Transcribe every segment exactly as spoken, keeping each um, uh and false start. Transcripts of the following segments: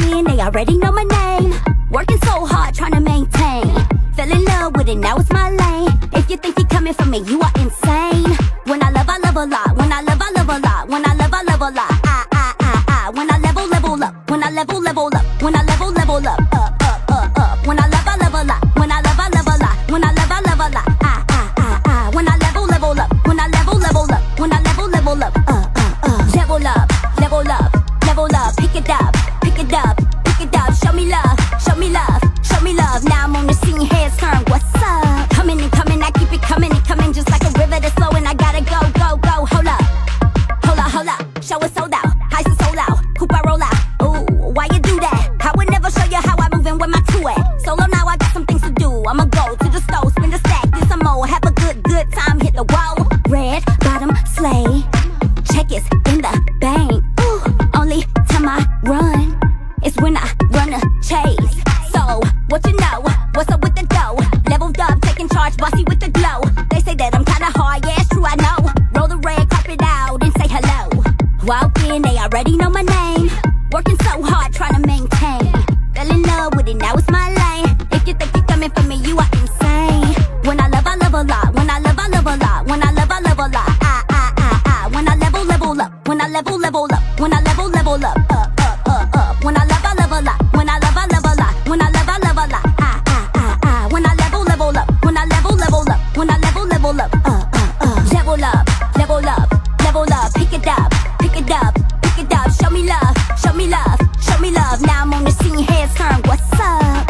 in, they already know my name. Working so hard, trying to maintain. Fell in love with it, now it's my lane. If you think you're coming for me, you are insane. When I love, I love a lot. When I love, I love a lot. When I love, I love a lot. I, I, I, I. When I level, level up. When I level, level up. When I level, level up. Up, up, up, up. When I love, I love a lot. When I love, I love a lot. When I love, I love a lot. I, I, I, I. When I level, level up. When I level, level up. When I level, level up. Uh, uh, uh. Level up, level up, level up. Pick it up, pick it up, pick it up. Show me love, show me love, show me love. Now I'm on the scene, heads turn. What's up? Coming and coming, I keep it coming and coming just like a river that's flowing. I gotta go, go, go. Hold up, hold up, hold up. Show it sold out, highs and sold out. Coupe I roll out. Ooh, why you do that? I would never show you how I move and where my crew at. Solo now, I got some things to do. I'ma go to the stove, spin the stack, get some more. Have a good, good time, hit the wall. Red bottom sleigh, check is in the bank. Ooh, only time I run is when I run a chase. So, what you know? What's up with the dough? Leveled up, taking charge, bossy with the glow. They say that I'm kinda hard, yeah, it's true, I know. Roll the red carpet out and say hello. Walk in, they already know my name. Working so hard, trying to maintain. Fell in love with it, now it's my lane. If you think you're coming for me, you are insane. When I love, I love a lot. When I love, I love a lot. When I love, I love a lot. I, I, I, I. When I level, level up. When I level, level up. When I level, level up. Up, up, up, up. When I love, I love a lot. When I love, I love a lot. When I love, I love a lot. I, I, I, I. When I level, level up. When I level, level up. When I level, level up. Uh, uh, uh. Level up, level up, level up. Pick it up, pick it up, pick it up. Show me love, show me love, show me love. Now I'm on the scene, heads turn. What's up?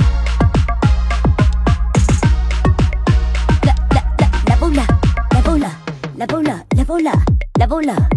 Le, le, le, level up, level up, level up, level up, level up.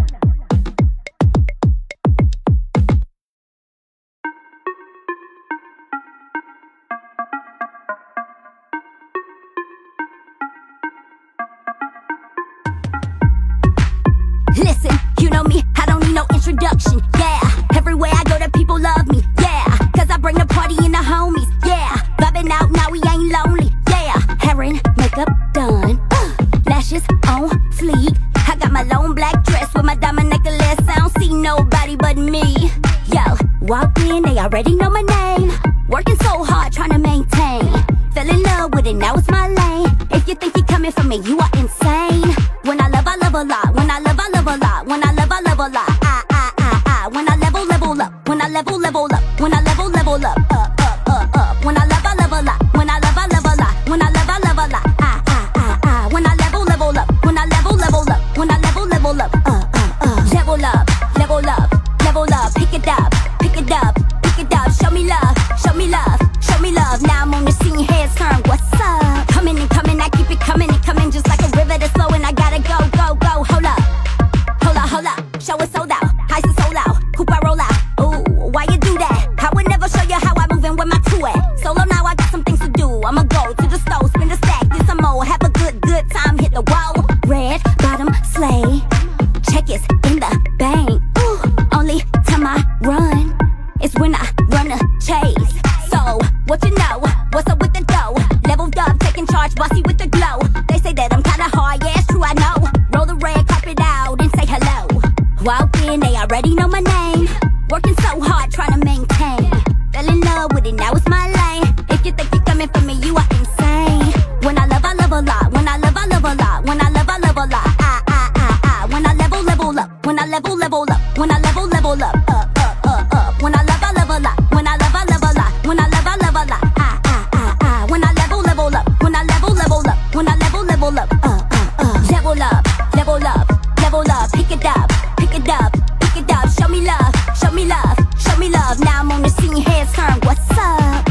Listen, you know me, I don't need no introduction, yeah. Everywhere I go, the people love me, yeah. Cause I bring the party in the homies, yeah. Vibing out, now we ain't lonely, yeah. Hair and makeup done, uh, lashes on fleek. I got my long black dress with my diamond necklace. I don't see nobody but me. Yo, walk in, they already know my name. Working so hard, trying to maintain. Fell in love with it, now it's my lane. If you think you're coming for me, you are insane. When I love, I love a lot. When I love, I love a lot. When I love, I love a lot. I, I, I, I. When I level, level up. When I level, level up. When I level, level up. Up, up, up, up. When I love, I love a lot. When I love, I love a lot. When I love, I love a lot. I, I, I, I. When I level, level up. When I level, level up. When I level, level up. Uh, uh, uh. Level up, level up, level up. Pick it up, pick it up, pick it up. Show me love, show me love, show me love. Now I'm on the scene, heads turn. What's up? Coming and coming, I keep it coming and coming just like a river that's flowing. I gotta go, go, go. Hold up, hold up, hold up. Show it sold out, highs and sold out. Coupe I roll out. Ooh, why you do that? I would never show you how I move and where my crew at. Solo now, I got some things to do. I'ma go to the stove, spin the stack, get some more. Have a good, good time, hit the wall. Red bottom sleigh, check is in the bank. Ooh, only time I run is when I run a chase. So, what you know? What's up with the dough? Leveled up, taking charge, bossy with the glow. They say that I'm kinda hard, yeah, it's true, I know. Roll the red carpet out and say hello. Walk in, they already know my name. Working so hard, trying to maintain. Fell in love with it, now it's my lane. If you think you're coming for me, you are insane. When I love, I love a lot. When I love, I love a lot. When I love, I love a lot. I, I, I, I. When I level, level up. When I level, level up. When I level, level up. Up, up, up, up. When I love, I love a lot. When I love, I love a lot. When I love, I love a lot. I, I, I, I. When I level, level up. When I level, level up. When I level, level up. Uh, uh, uh. Level up, level up, level up. Pick it up, pick it up, pick it up. Show me love, show me love, show me love. Now I'm on the scene, heads turn. What's up?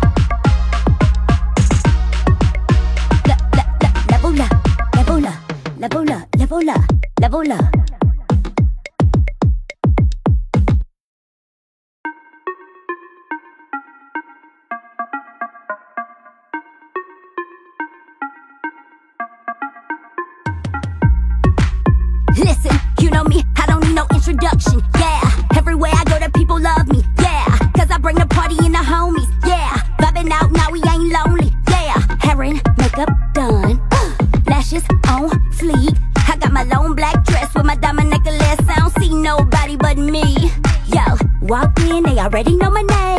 Le, le, le, level up, level up, level up, level up, level up. Listen, you know me, I don't need no introduction, yeah. Everywhere I go, the people love me, yeah. Cause I bring the party in the homies, yeah. Vibing out, now we ain't lonely, yeah. Hair and makeup done, uh, lashes on fleek. I got my long black dress with my diamond necklace. I don't see nobody but me. Yo, walk in, they already know my name.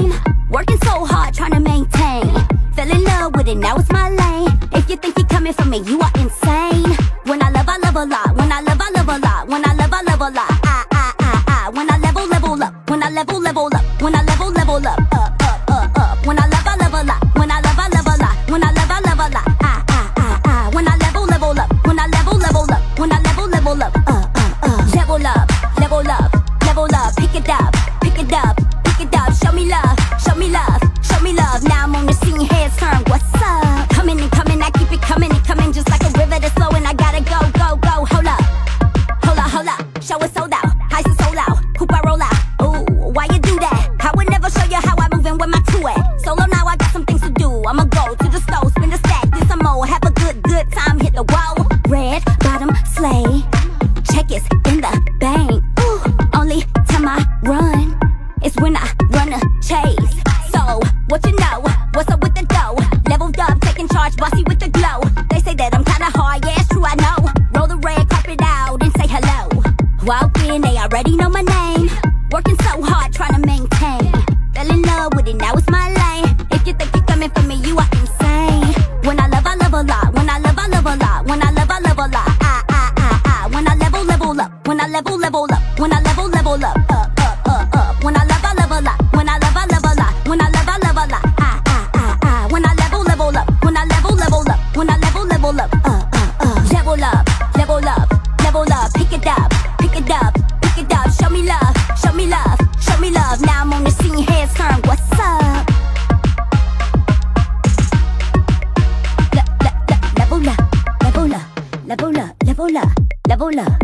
Working so hard trying to maintain. Fell in love with it, now it's my lane. If you think you're coming for me, you are insane. When I love, I love a lot. When I love, I love a lot. When I love, I love a lot. I, I, I, I. When I level, level up. When I level, level up. When I level, level up. Up, up, up, up. When I love, I love a lot. When I love, I love a lot. When I love, I love a lot. I, I, I, I. When I level, level up. When I level, level up. When I level, level up. Uh, uh, uh. Level up, level up, level up. Pick it up, pick it up, pick it up. Show me love, show me love, show me love. Now I'm on the scene, heads turn. What's up? Coming and coming, I keep it coming and coming just like a river that's flowing. I gotta go, go, go. Hold up, hold up, hold up. Show it sold out, highs and sold out. Coupe I roll out. Ooh, why you do that? I would never show you how I move and where my crew at. Solo now, I got some things to do. I'ma go to the stove, spin the stack, do some more. Have a good, good time, hit the wall. Red bottom slay, check is in the bank. Ooh, only time I run is when I run a chase. So, what you know? What's up with the dough? Leveled up, taking charge, bossy with the glow. They say that I'm kinda hard, yeah, it's true, I know. Roll the red carpet out and say hello. Walk in, they already know my name. Working so hard, trying to maintain. Fell in love with it, now it's my lane. If you think you're coming for me, you are insane. When I love, I love a lot. When I love, I love a lot. When I love, I love a lot. I, I, I, I. When I level, level up. When I level, level up. When I level, level up. Up, up, up, up. When I love, I love a lot. When I love, I love a lot. When I love, I love a lot. I, I, I, I. When I level, level up. When I level, level up. When I level, level up. Uh, uh, uh. Level up, level up, level up. Pick it up, pick it up, pick it up. Show me love, show me love, show me love. Now I'm on the scene, heads turn. What's up? Le, le, le, level up, level up, level up, level up, level up.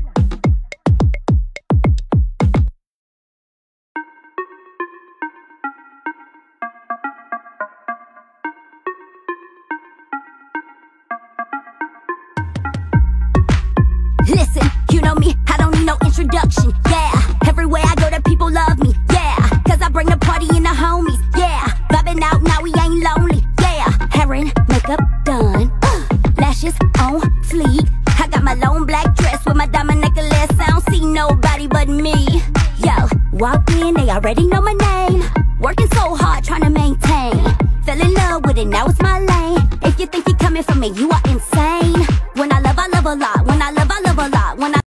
Listen, you know me, I don't need no introduction, yeah. Everywhere I go, the people love me, yeah. Cause I bring the party in the homies, yeah. Vibing out, now we ain't lonely, yeah. Hair and makeup done, uh, lashes on fleek. I got my long black dress with my diamond necklace. I don't see nobody but me. Yo, walk in, they already know my name. Working so hard, trying to maintain. Fell in love with it, now it's my lane. If you think you're coming for me, you are insane. When I love, I love a lot.